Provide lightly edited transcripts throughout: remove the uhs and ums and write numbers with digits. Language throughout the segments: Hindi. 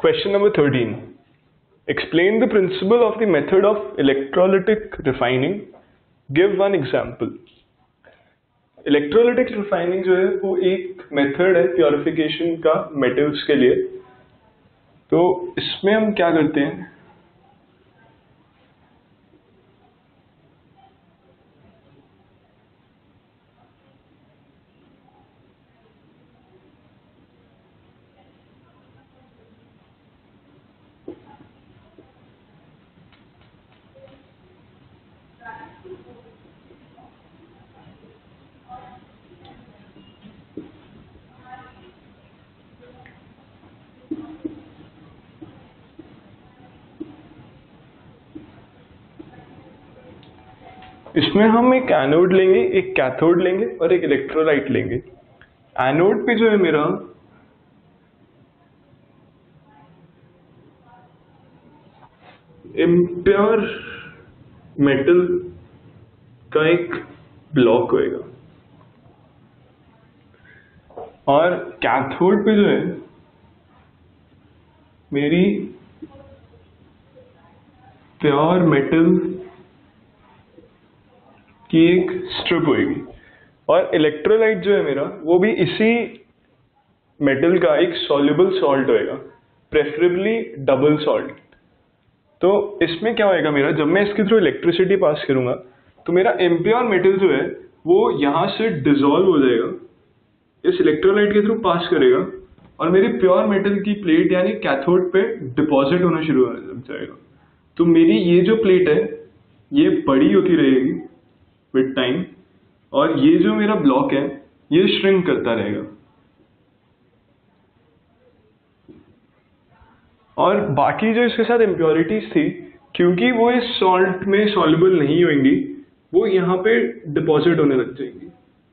Question number 13. Explain the principle of the method of electrolytic refining. Give one example. Electrolytic refining जो है वो एक मेथड है प्योरिफिकेशन का मेटल्स के लिए। तो इसमें हम क्या करते हैं, इसमें हम एक एनोड लेंगे, एक कैथोड लेंगे और एक इलेक्ट्रोलाइट लेंगे। एनोड पे जो है मेरा इम्प्योर मेटल का एक ब्लॉक होएगा और कैथोड पे जो है मेरी प्योर मेटल की एक स्ट्रिप होएगी और इलेक्ट्रोलाइट जो है मेरा वो भी इसी मेटल का एक सॉल्युबल सॉल्ट होएगा, प्रेफरेबली डबल सॉल्ट। तो इसमें क्या होएगा मेरा, जब मैं इसके थ्रू इलेक्ट्रिसिटी पास करूंगा तो मेरा इम्प्योर मेटल जो है वो यहां से डिसॉल्व हो जाएगा, इस इलेक्ट्रोलाइट के थ्रू पास करेगा और मेरी प्योर मेटल की प्लेट यानी कैथोड पे डिपॉजिट होना शुरू हो जाएगा। तो मेरी ये जो प्लेट है ये बड़ी होती रहेगी विद टाइम और ये जो मेरा ब्लॉक है ये श्रिंक करता रहेगा और बाकी जो इसके साथ इम्प्योरिटीज थी, क्योंकि वो इस सॉल्ट में सॉल्युबल नहीं होंगी, वो यहाँ पे डिपॉजिट होने लग जाएंगी।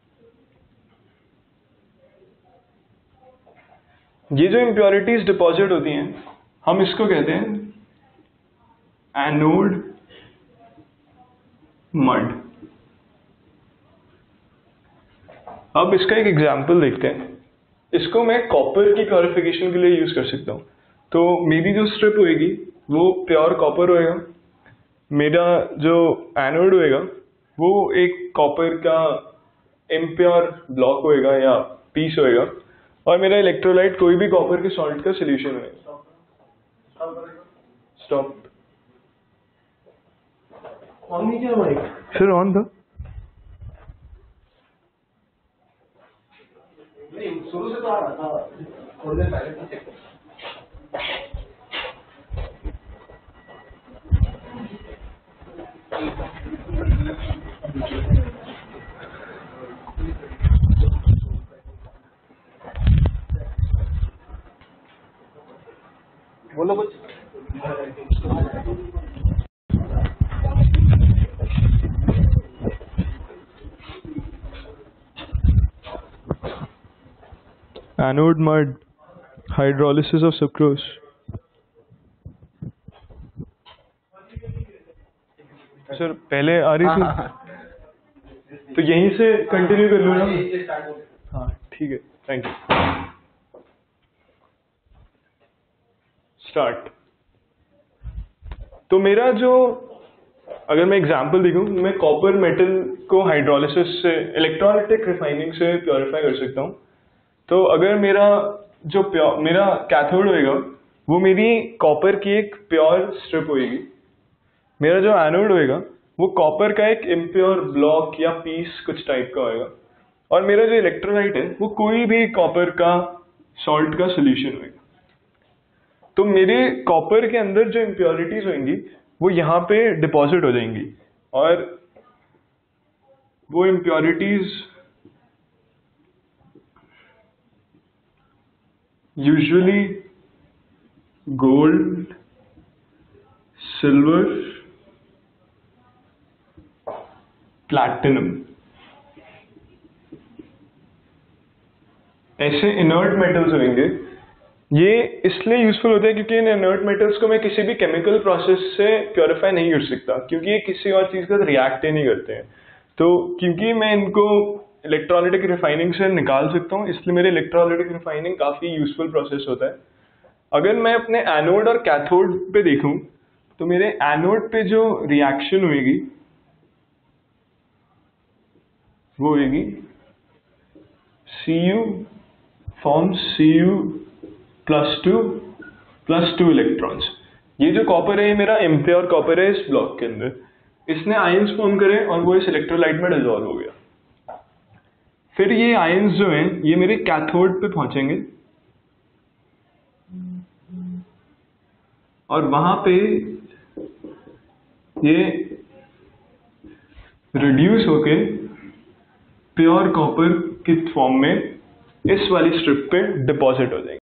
ये जो इम्प्योरिटीज डिपॉजिट होती हैं हम इसको कहते हैं एनोड मड। अब इसका एक एग्जाम्पल देखते हैं। इसको मैं कॉपर की प्योरिफिकेशन के लिए यूज कर सकता हूँ। तो मेरी जो स्ट्रिप होएगी वो प्योर कॉपर होएगा, मेरा जो एनोड होएगा वो एक कॉपर का इम्प्योर ब्लॉक होएगा या पीस होएगा और मेरा इलेक्ट्रोलाइट कोई भी कॉपर के सॉल्ट का सोल्यूशन होएगा। स्टॉप। ऑन नहीं किया माइक? सर ऑन था। शुरू से तो आ रहा था, थोड़ी देर पहले। बोलो कुछ। Anode mud, hydrolysis of sucrose. Sir पहले आ रही थी तो यहीं से कंटिन्यू कर लो ना। हाँ ठीक है, थैंक यू। स्टार्ट। तो मेरा जो, अगर मैं एग्जांपल देखूं, मैं कॉपर मेटल को हाइड्रोलिसिस से, इलेक्ट्रोलिटिक रिफाइनिंग से प्योरीफाई कर सकता हूं। तो अगर मेरा जो मेरा कैथोड होएगा वो मेरी कॉपर की एक प्योर स्ट्रिप होएगी, मेरा जो एनोड होएगा वो कॉपर का एक इम्प्योर ब्लॉक या पीस कुछ टाइप का होएगा और मेरा जो इलेक्ट्रोलाइट है वो कोई भी कॉपर का सॉल्ट का सोल्यूशन होएगा। तो मेरे कॉपर के अंदर जो इम्प्योरिटीज होंगी वो यहाँ पे डिपॉजिट हो जाएंगी और वो impurities usually gold, silver, platinum, ऐसे इनर्ट मेटल्स होंगे। ये इसलिए यूजफुल होता है क्योंकि इन इनर्ट मेटल्स को मैं किसी भी केमिकल प्रोसेस से प्योरीफाई नहीं कर सकता, क्योंकि ये किसी और चीज के साथ रिएक्ट ही नहीं करते हैं। तो क्योंकि मैं इनको इलेक्ट्रोलाइटिक रिफाइनिंग से निकाल सकता हूँ, इसलिए मेरे इलेक्ट्रोलाइटिक रिफाइनिंग काफी यूजफुल प्रोसेस होता है। अगर मैं अपने एनोड और कैथोड पे देखूं तो मेरे एनोड पे जो रिएक्शन होएगी वो होएगी Cu फॉर्म्स Cu+2 इलेक्ट्रॉन्स। ये जो कॉपर है ये मेरा इम्प्योर कॉपर है इस ब्लॉक के अंदर, इसने आयंस फॉर्म करे और वो इस इलेक्ट्रोलाइट में डिसॉल्व हो गया। फिर ये आयंस जो हैं ये मेरे कैथोड पे पहुंचेंगे और वहां पे ये रिड्यूस होके प्योर कॉपर की फॉर्म में इस वाली स्ट्रिप पे डिपॉजिट हो जाएंगे।